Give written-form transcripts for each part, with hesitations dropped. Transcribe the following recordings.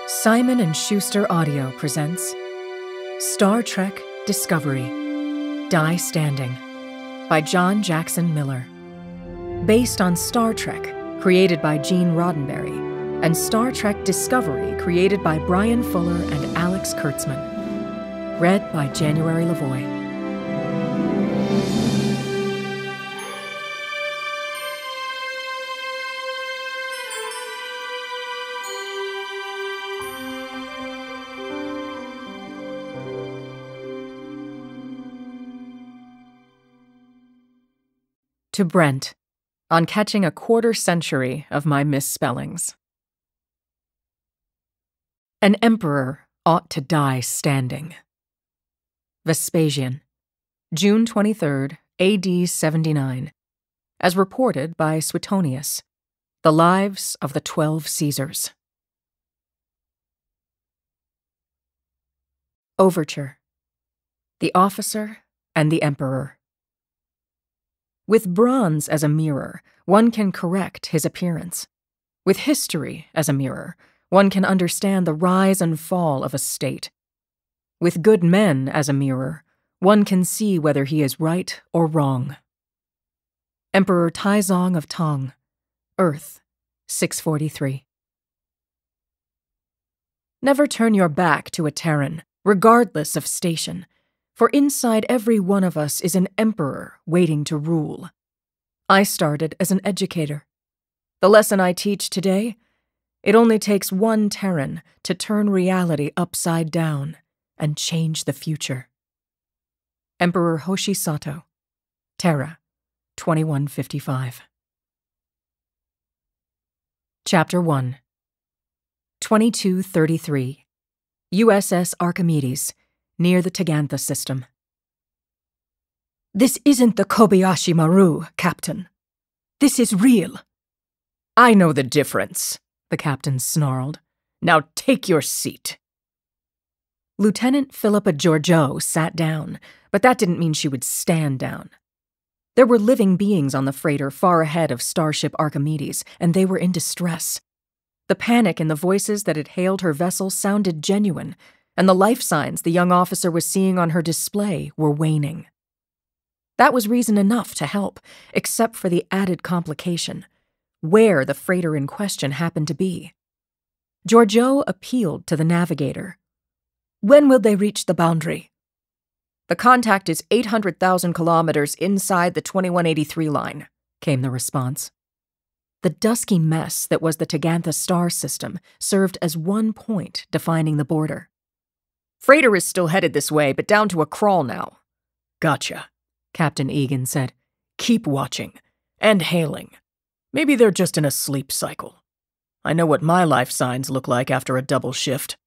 Simon & Schuster Audio presents Star Trek Discovery, Die Standing by John Jackson Miller. Based on Star Trek, created by Gene Roddenberry, and Star Trek Discovery, created by Brian Fuller and Alex Kurtzman. Read by January LaVoy. To Brent, on catching a quarter-century of my misspellings. An emperor ought to die standing. Vespasian, June 23rd, AD 79, as reported by Suetonius, The Lives of the 12 Caesars. Overture, The Officer and the Emperor. With bronze as a mirror, one can correct his appearance. With history as a mirror, one can understand the rise and fall of a state. With good men as a mirror, one can see whether he is right or wrong. Emperor Taizong of Tong, Earth, 643. Never turn your back to a Terran, regardless of station, for inside every one of us is an emperor waiting to rule. I started as an educator. The lesson I teach today, it only takes one Terran to turn reality upside down and change the future. Emperor Hoshi Sato, Terra, 2155. Chapter 1. 2233. USS Archimedes, near the Tagantha system. This isn't the Kobayashi Maru, Captain. This is real. I know the difference, the captain snarled. Now take your seat. Lieutenant Philippa Georgiou sat down, but that didn't mean she would stand down. There were living beings on the freighter far ahead of Starship Archimedes, and they were in distress. The panic in the voices that had hailed her vessel sounded genuine, and the life signs the young officer was seeing on her display were waning. That was reason enough to help, except for the added complication, where the freighter in question happened to be. Georgiou appealed to the navigator. When will they reach the boundary? The contact is 800,000 kilometers inside the 2183 line, came the response. The dusky mess that was the Tagantha star system served as one point defining the border. Freighter is still headed this way, but down to a crawl now. Gotcha, Captain Egan said. Keep watching. And hailing. Maybe they're just in a sleep cycle. I know what my life signs look like after a double shift.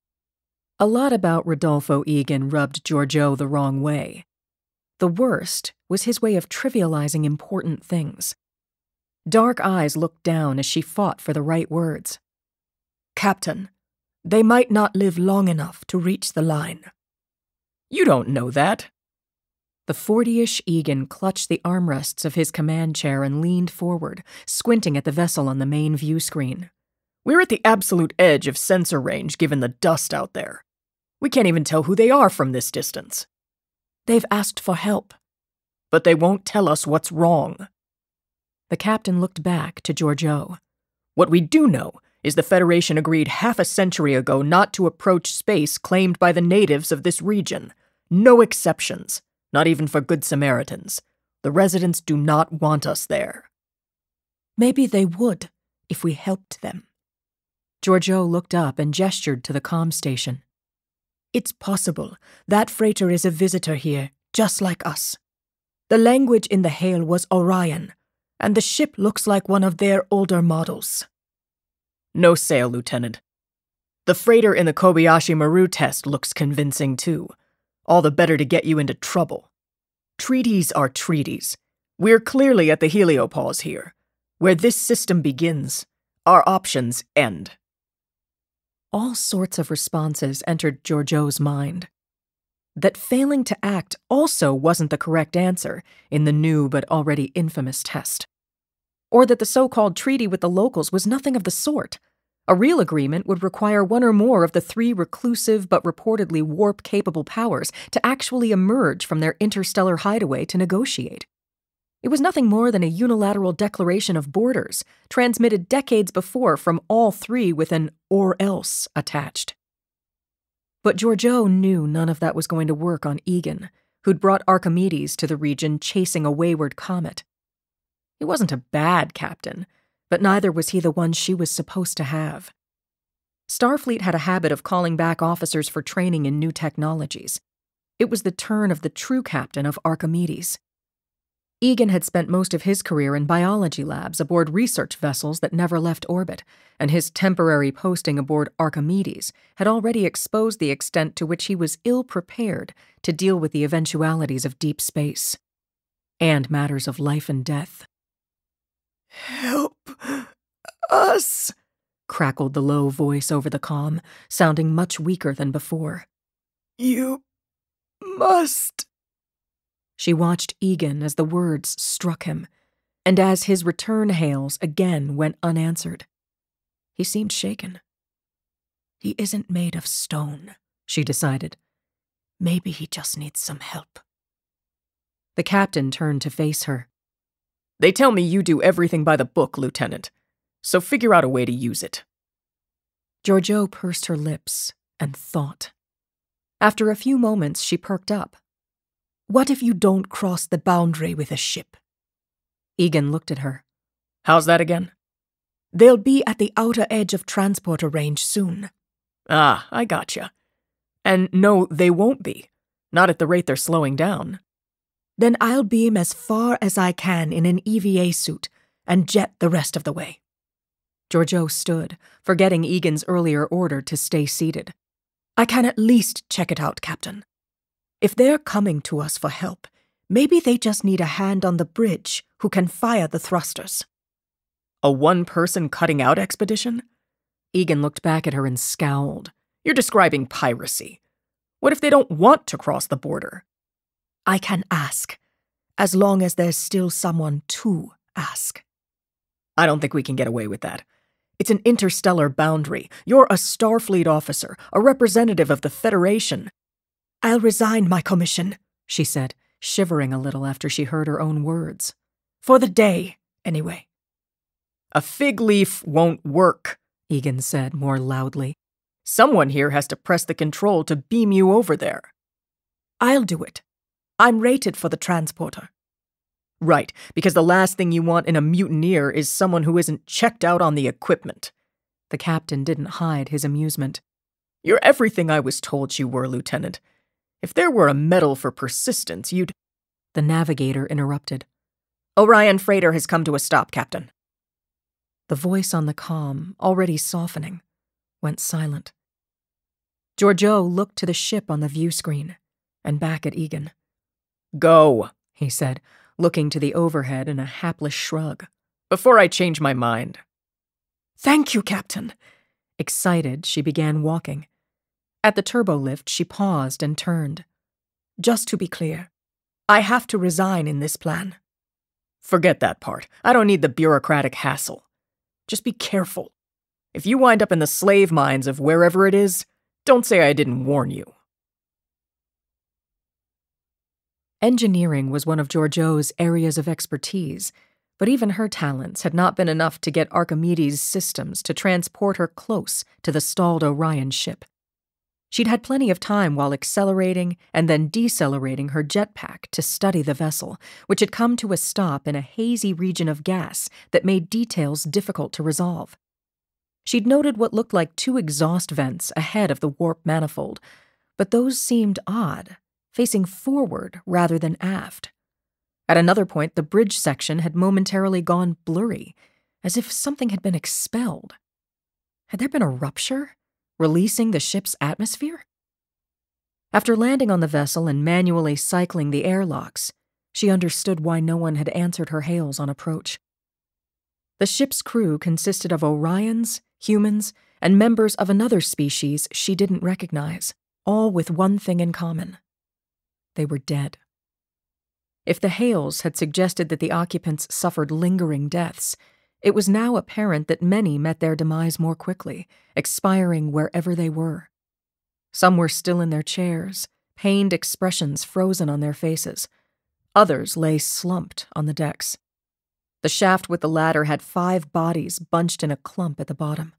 A lot about Rodolfo Egan rubbed Georgiou the wrong way. The worst was his way of trivializing important things. Dark eyes looked down as she fought for the right words. Captain, they might not live long enough to reach the line. You don't know that. The 40-ish Egan clutched the armrests of his command chair and leaned forward, squinting at the vessel on the main view screen. We're at the absolute edge of sensor range given the dust out there. We can't even tell who they are from this distance. They've asked for help. But they won't tell us what's wrong. The captain looked back to Georgiou. What we do know is the Federation agreed half a century ago not to approach space claimed by the natives of this region. No exceptions, not even for Good Samaritans. The residents do not want us there. Maybe they would, if we helped them. Georgiou looked up and gestured to the comm station. It's possible that freighter is a visitor here, just like us. The language in the hail was Orion, and the ship looks like one of their older models. No sail, Lieutenant. The freighter in the Kobayashi Maru test looks convincing, too. All the better to get you into trouble. Treaties are treaties. We're clearly at the heliopause here. Where this system begins, our options end. All sorts of responses entered Georgiou's mind. That failing to act also wasn't the correct answer in the new but already infamous test. Or that the so-called treaty with the locals was nothing of the sort. A real agreement would require one or more of the 3 reclusive but reportedly warp-capable powers to actually emerge from their interstellar hideaway to negotiate. It was nothing more than a unilateral declaration of borders, transmitted decades before from all 3 with an "or else" attached. But Georgiou knew none of that was going to work on Egan, who'd brought Archimedes to the region chasing a wayward comet. He wasn't a bad captain, but neither was he the one she was supposed to have. Starfleet had a habit of calling back officers for training in new technologies. It was the turn of the true captain of Archimedes. Egan had spent most of his career in biology labs aboard research vessels that never left orbit, and his temporary posting aboard Archimedes had already exposed the extent to which he was ill-prepared to deal with the eventualities of deep space and matters of life and death. "Help us," crackled the low voice over the comm, sounding much weaker than before. "You must." She watched Egan as the words struck him, and as his return hails again went unanswered. He seemed shaken. He isn't made of stone, she decided. Maybe he just needs some help. The captain turned to face her. They tell me you do everything by the book, Lieutenant, so figure out a way to use it. Georgiou pursed her lips and thought. After a few moments, she perked up. What if you don't cross the boundary with a ship? Egan looked at her. How's that again? They'll be at the outer edge of transporter range soon. Ah, I gotcha. And no, they won't be. Not at the rate they're slowing down. Then I'll beam as far as I can in an EVA suit and jet the rest of the way. Georgiou stood, forgetting Egan's earlier order to stay seated. I can at least check it out, Captain. If they're coming to us for help, maybe they just need a hand on the bridge who can fire the thrusters. A one-person cutting-out expedition? Egan looked back at her and scowled. You're describing piracy. What if they don't want to cross the border? I can ask, as long as there's still someone to ask. I don't think we can get away with that. It's an interstellar boundary. You're a Starfleet officer, a representative of the Federation. I'll resign my commission, she said, shivering a little after she heard her own words. For the day, anyway. A fig leaf won't work, Egan said more loudly. Someone here has to press the control to beam you over there. I'll do it. I'm rated for the transporter. Right, because the last thing you want in a mutineer is someone who isn't checked out on the equipment. The captain didn't hide his amusement. You're everything I was told you were, Lieutenant. If there were a medal for persistence, you'd... The navigator interrupted. Orion freighter has come to a stop, Captain. The voice on the comm, already softening, went silent. Georgiou looked to the ship on the view screen and back at Egan. Go, he said, looking to the overhead in a hapless shrug. Before I change my mind. Thank you, Captain. Excited, she began walking. At the turbolift, she paused and turned. Just to be clear, I have to resign in this plan. Forget that part. I don't need the bureaucratic hassle. Just be careful. If you wind up in the slave mines of wherever it is, don't say I didn't warn you. Engineering was one of Georgiou's areas of expertise, but even her talents had not been enough to get Archimedes' systems to transport her close to the stalled Orion ship. She'd had plenty of time while accelerating and then decelerating her jetpack to study the vessel, which had come to a stop in a hazy region of gas that made details difficult to resolve. She'd noted what looked like 2 exhaust vents ahead of the warp manifold, but those seemed odd, facing forward rather than aft. At another point, the bridge section had momentarily gone blurry, as if something had been expelled. Had there been a rupture, releasing the ship's atmosphere? After landing on the vessel and manually cycling the airlocks, she understood why no one had answered her hails on approach. The ship's crew consisted of Orions, humans, and members of another species she didn't recognize, all with one thing in common. They were dead. If the hails had suggested that the occupants suffered lingering deaths, It was now apparent that many met their demise more quickly, expiring wherever they were. Some were still in their chairs, pained expressions frozen on their faces. Others lay slumped on the decks. The shaft with the ladder had 5 bodies bunched in a clump at the bottom.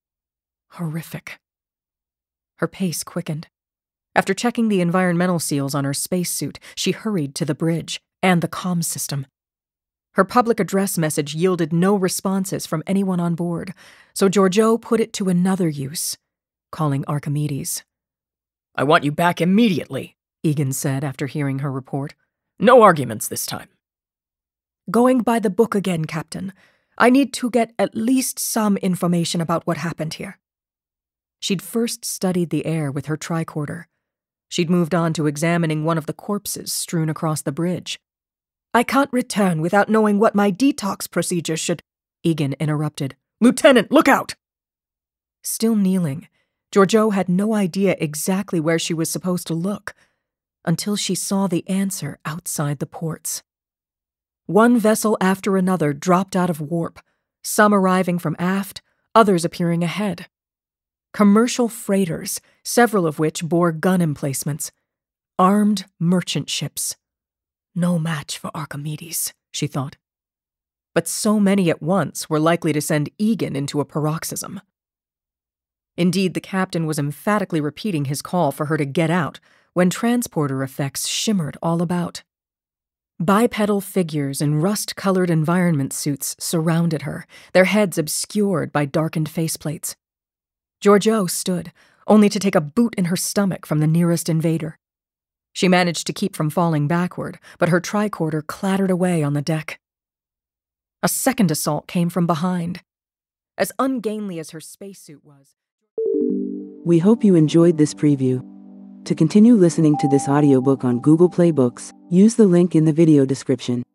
Horrific. Her pace quickened. After checking the environmental seals on her spacesuit, she hurried to the bridge and the comm system. Her public address message yielded no responses from anyone on board, so Georgiou put it to another use, calling Archimedes. "I want you back immediately," Egan said after hearing her report. "No arguments this time." "Going by the book again, Captain. I need to get at least some information about what happened here." She'd first studied the air with her tricorder. She'd moved on to examining one of the corpses strewn across the bridge. "I can't return without knowing what my detox procedure should—" Egan interrupted. "Lieutenant, look out!" Still kneeling, Georgiou had no idea exactly where she was supposed to look, until she saw the answer outside the ports. One vessel after another dropped out of warp, some arriving from aft, others appearing ahead. Commercial freighters, several of which bore gun emplacements. Armed merchant ships. No match for Archimedes, she thought. But so many at once were likely to send Egan into a paroxysm. Indeed, the captain was emphatically repeating his call for her to get out when transporter effects shimmered all about. Bipedal figures in rust-colored environment suits surrounded her, their heads obscured by darkened faceplates. Georgiou stood, only to take a boot in her stomach from the nearest invader. She managed to keep from falling backward, but her tricorder clattered away on the deck. A second assault came from behind. As ungainly as her spacesuit was. We hope you enjoyed this preview. To continue listening to this audiobook on Google Play Books, use the link in the video description.